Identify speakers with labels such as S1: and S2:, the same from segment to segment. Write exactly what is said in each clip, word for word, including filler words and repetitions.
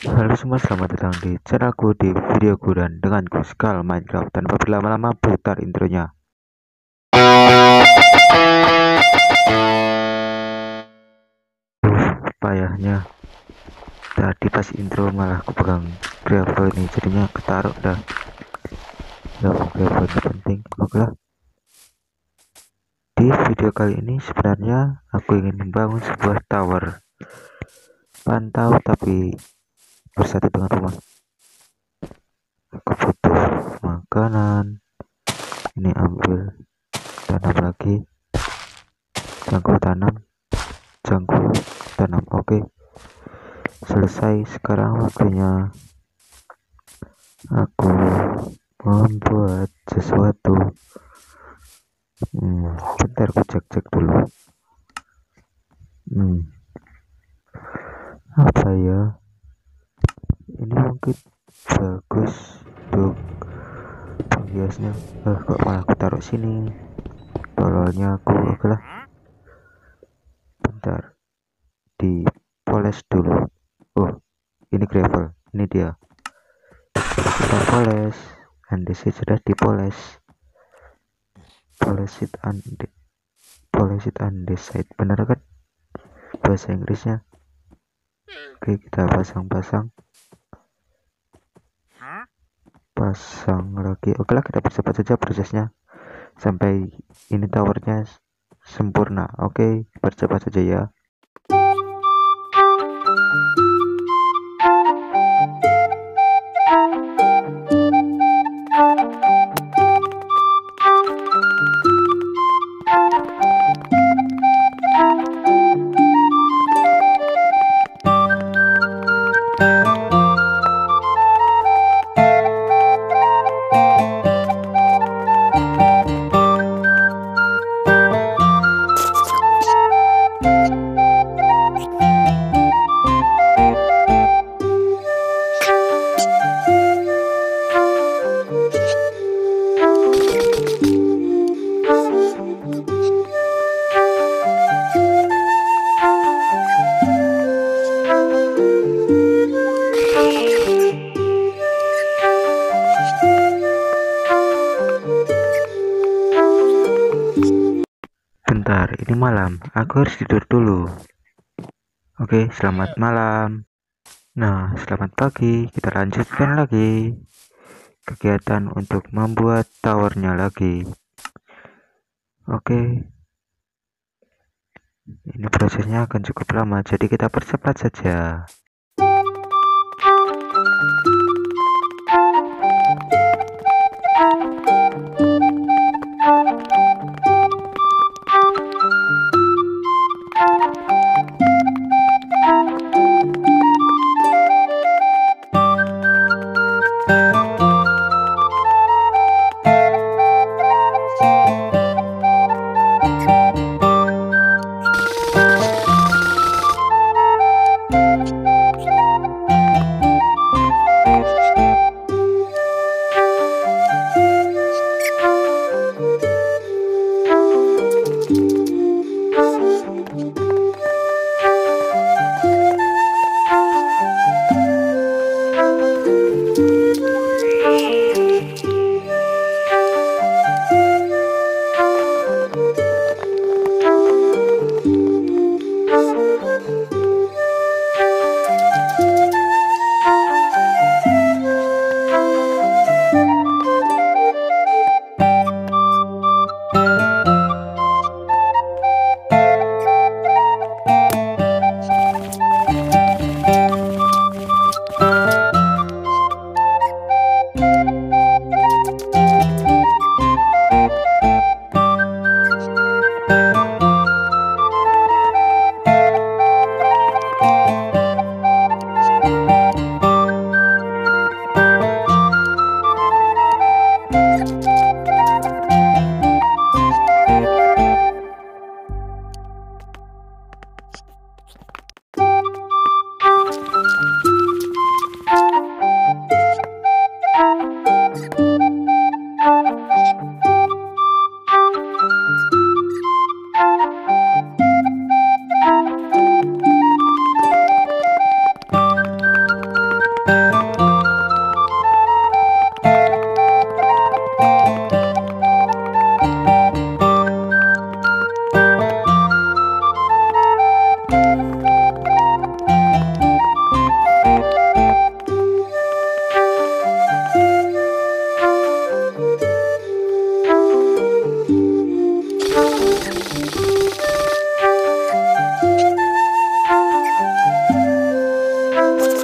S1: Halo semua, selamat datang di channelku, di videoku, dan denganku Skal Minecraft. Tanpa berlama-lama, putar intronya. Uh, payahnya. Tadi pas intro malah aku pegang gravel ini, jadinya ketaruh dah. Ya, gravel ini penting. Oke lah. Di video kali ini sebenarnya aku ingin membangun sebuah tower pantau tapi bersatu dengan rumah. Aku butuh makanan. Ini ambil, tanam lagi. Jangkau tanam, jangkau tanam. Oke, selesai. Sekarang waktunya aku membuat sesuatu. Hmm, bentar, aku cek-cek dulu. Hmm, apa ya? Ini mungkin bagus untuk penghiasnya. Eh, kok malah aku taruh sini? Tololnya aku. Oke lah. Bentar, dipoles dulu. Oh, ini gravel. Ini dia. Kita poles. Andesit sudah dipoles. Polish it and polish it and decide, bener kan bahasa Inggrisnya? Oke, kita pasang-pasang, pasang lagi. Oke lah, kita percepat saja prosesnya sampai ini towernya sempurna. Oke, percepat saja ya. Bentar, ini malam. Aku harus tidur dulu. Oke, selamat malam. Nah, selamat pagi. Kita lanjutkan lagi kegiatan untuk membuat towernya lagi. Oke. Ini prosesnya akan cukup lama, jadi kita percepat saja.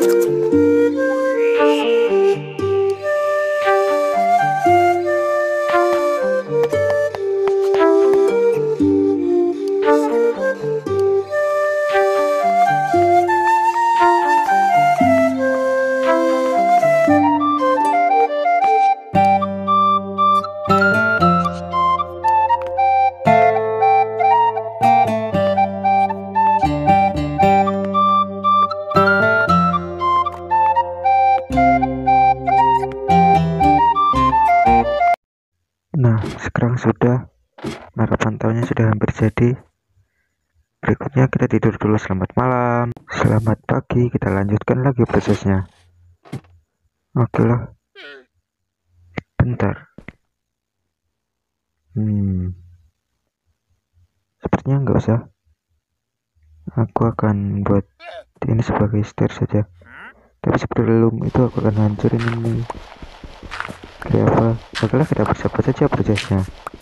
S1: Nah, sekarang sudah, mara pantaunya sudah hampir jadi. Berikutnya kita tidur dulu. Selamat malam, selamat pagi, kita lanjutkan lagi prosesnya. Oke lah, bentar. Hmm, sepertinya nggak usah. Aku akan buat ini sebagai stair saja. Tapi sebelum itu aku akan hancurin ini. Kayak apa? Okelah, kita persiapkan saja prosesnya.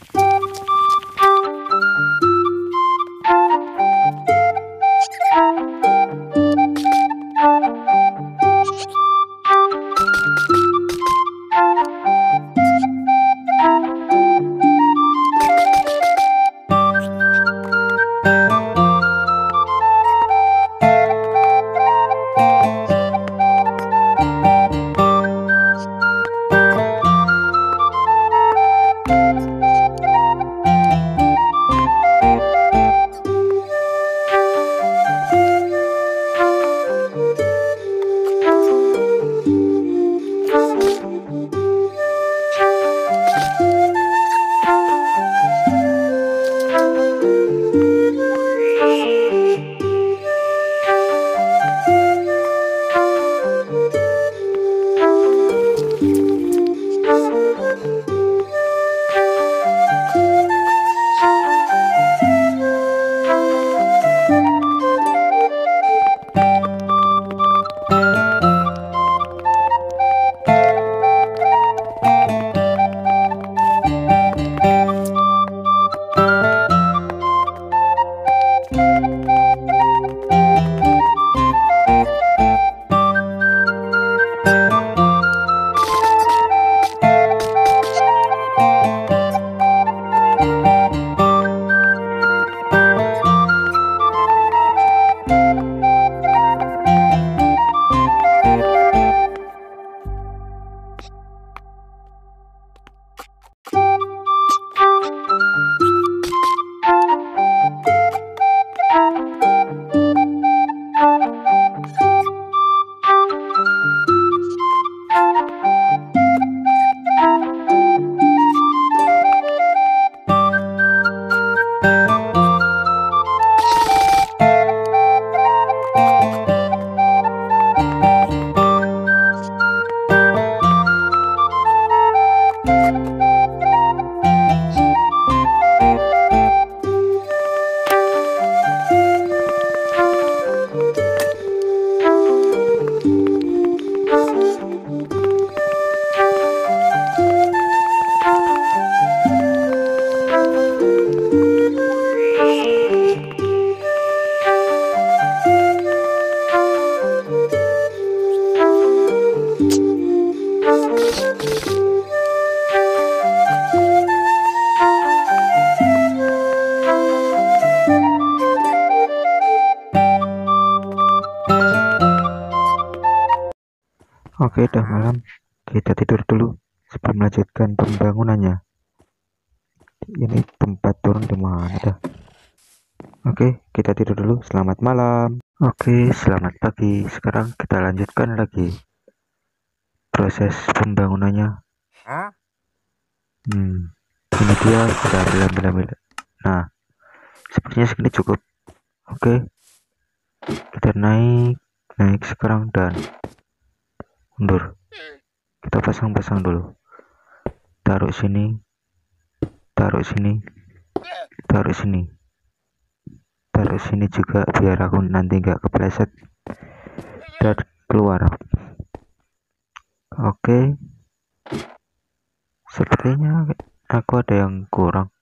S1: Oke, udah malam. Kita tidur dulu sebelum melanjutkan pembangunannya. Ini tempat turun di mana dah? Oke, kita tidur dulu. Selamat malam. Oke, selamat pagi. Sekarang kita lanjutkan lagi proses pembangunannya. Hmm, ini dia sudah ambil-ambil. Nah, sepertinya segini cukup. Oke, kita naik, naik sekarang dan mundur. Kita pasang-pasang dulu. Taruh sini, taruh sini, taruh sini, taruh sini juga biar aku nanti nggak kepleset dan keluar. Oke, sepertinya aku ada yang kurang.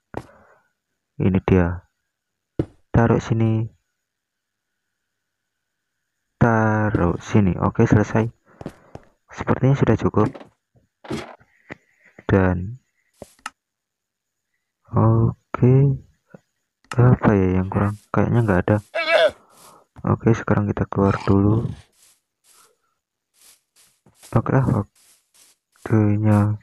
S1: Ini dia. Taruh sini, taruh sini. Oke, selesai. Sepertinya sudah cukup. Dan oke, apa ya yang kurang? Kayaknya nggak ada. Oke, sekarang kita keluar dulu. Oke lah, waktunya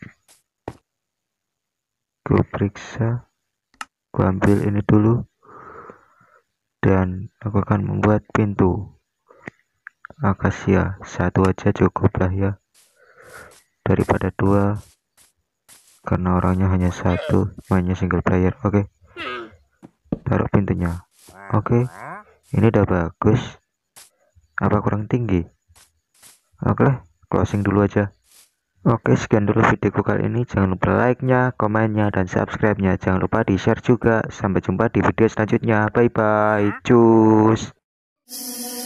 S1: gue periksa. Gue ambil ini dulu. Dan aku akan membuat pintu akasia. Satu aja cukup lah ya, daripada dua, karena orangnya hanya satu, mainnya single player. Oke, taruh pintunya. Oke, ini udah bagus. Apa kurang tinggi? Oke lah, closing dulu aja. Oke, sekian dulu videoku kali ini. Jangan lupa like-nya, komennya, dan subscribe-nya. Jangan lupa di share juga. Sampai jumpa di video selanjutnya. Bye bye, cus.